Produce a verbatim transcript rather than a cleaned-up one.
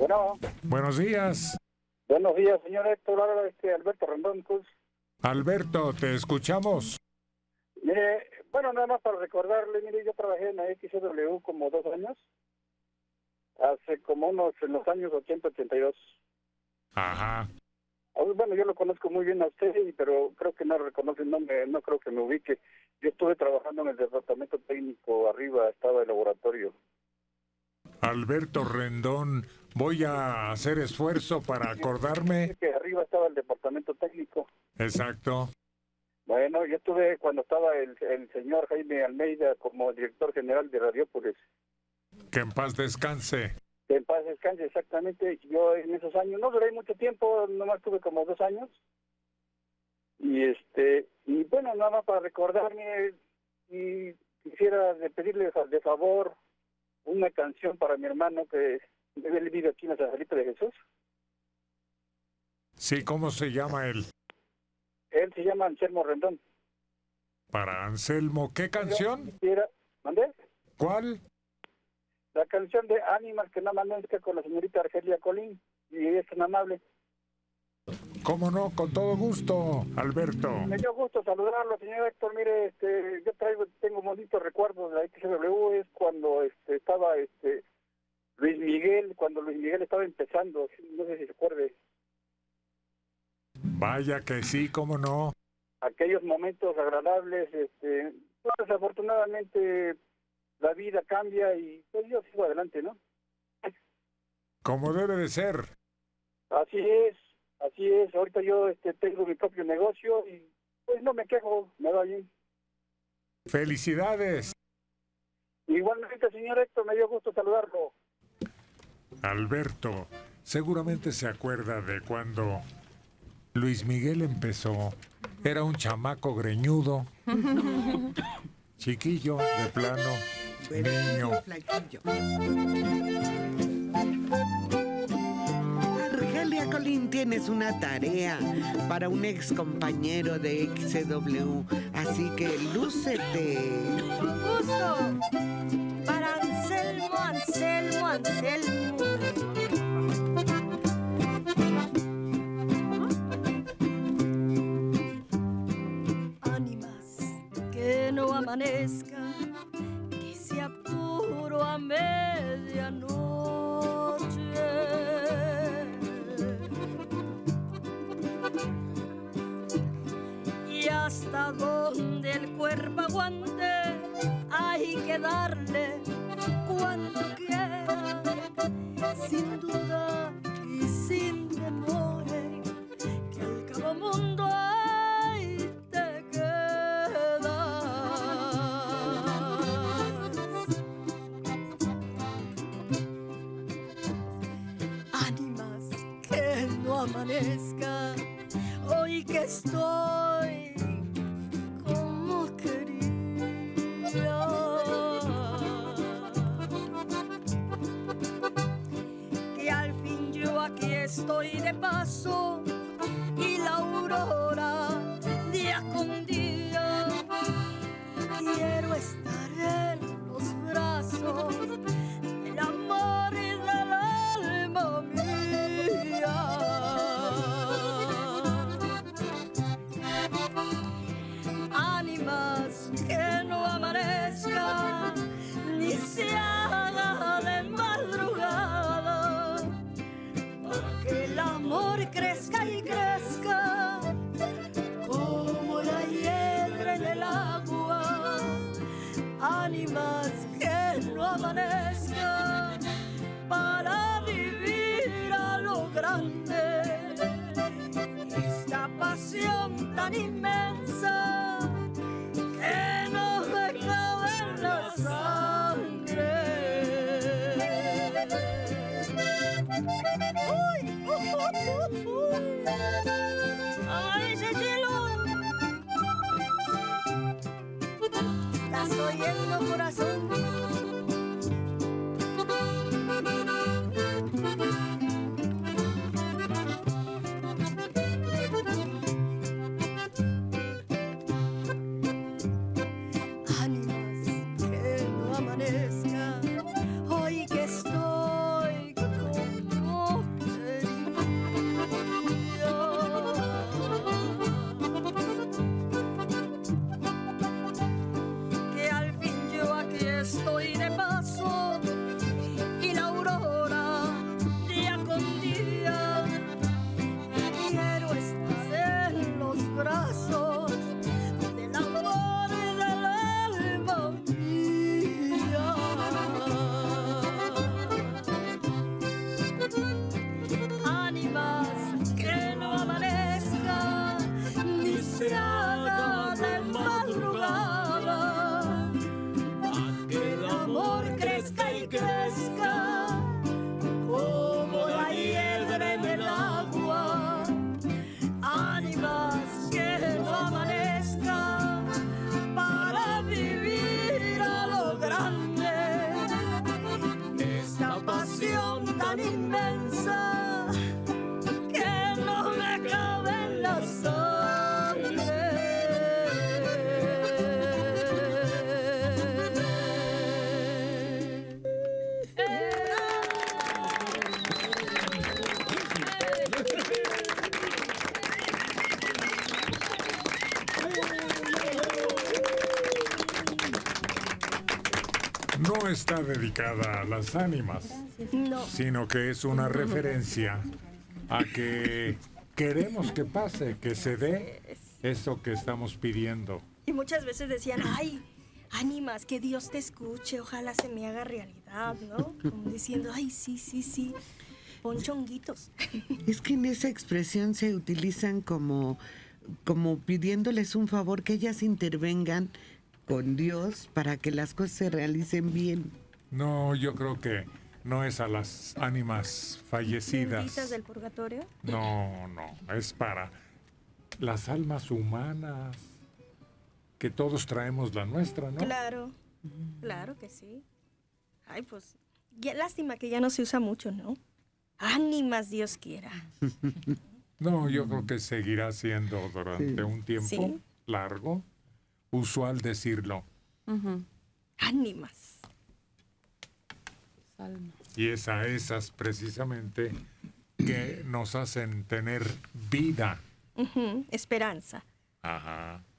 Bueno. Buenos días. Buenos días, señor Héctor. Ahora este Alberto Rendón Cruz. Alberto, te escuchamos. Mire, bueno, nada más para recordarle, mire, yo trabajé en la X C W como dos años. Hace como unos, en los años ochenta, ochenta y dos. Ajá. Bueno, yo lo conozco muy bien a usted, pero creo que no reconoce, no, me, no creo que me ubique. Yo estuve trabajando en el departamento técnico, arriba estaba el laboratorio. Alberto Rendón, voy a hacer esfuerzo para acordarme. Que arriba estaba el departamento técnico. Exacto. Bueno, yo estuve cuando estaba el, el señor Jaime Almeida como director general de Radiópolis. Que en paz descanse. Que en paz descanse, exactamente. Yo en esos años, no duré mucho tiempo, nomás tuve como dos años. Y este, y bueno, nada más para recordarme, y quisiera de pedirle de favor una canción para mi hermano que él vive aquí en la San Felipe de Jesús. Sí, ¿cómo se llama él? Él se llama Anselmo Rendón. Para Anselmo, ¿qué canción? Yo quisiera, ¿mandé? ¿Cuál? La canción de Ánimas que no amanezca con la señorita Argelia Colín, y es tan amable. ¿Cómo no? Con todo gusto, Alberto. Me dio gusto saludarlo, señor Héctor. Mire, este, yo traigo, tengo bonitos recuerdos de la X C W, es cuando este, estaba este, Luis Miguel, cuando Luis Miguel estaba empezando, no sé si se acuerde. Vaya que sí, ¿cómo no? Aquellos momentos agradables, este, pues, desafortunadamente la vida cambia y pues yo sigo adelante, ¿no? Como debe de ser. Así es. Así es, ahorita yo este, tengo mi propio negocio y pues no me quejo, me va bien. ¡Felicidades! Igualmente, señor Héctor, me dio gusto saludarlo. Alberto, seguramente se acuerda de cuando Luis Miguel empezó. Era un chamaco greñudo, chiquillo, de plano, niño. Colín, tienes una tarea para un ex compañero de X C W, así que lúcete. Con gusto. Para Anselmo, Anselmo, Anselmo. Ánimas, que no amanezca, que sea puro a medianoche. Hasta donde el cuerpo aguante, hay que darle cuanto quiera, sin duda y sin temores, que al cabo mundo ahí te quedas. Ánimas, que no amanezca, hoy que estoy aquí estoy de paso y la aurora día con día quiero estar en los brazos del amor y del alma mía. Ánimas, que no amanezca ni se haga de madrugada, que el amor crezca y crezca como la hiedra en el agua. Ánimas, que no amanezca para vivir a lo grande esta pasión tan inmensa que no me cabe en la sangre. ¡Ay, Cecilo! ¿Estás oyendo, corazón? está dedicada a las ánimas, No. sino que es una referencia a que queremos que pase, que se dé eso que estamos pidiendo. Y muchas veces decían, ay, ánimas, que Dios te escuche, ojalá se me haga realidad, ¿no? Como diciendo, ay, sí, sí, sí, pon chonguitos. Es que en esa expresión se utilizan como, como pidiéndoles un favor, que ellas intervengan con Dios para que las cosas se realicen bien. No, yo creo que no es a las ánimas fallecidas. ¿Benditas del purgatorio? No, no, es para las almas humanas, que todos traemos la nuestra, ¿no? Claro, claro que sí. Ay, pues, ya, lástima que ya no se usa mucho, ¿no? Ánimas, Dios quiera. No, yo creo que seguirá siendo durante Sí. un tiempo Sí. largo usual decirlo. Ujú. Ánimas. Salmo. Y es a esas precisamente que nos hacen tener vida. Ujú, esperanza. Ajá.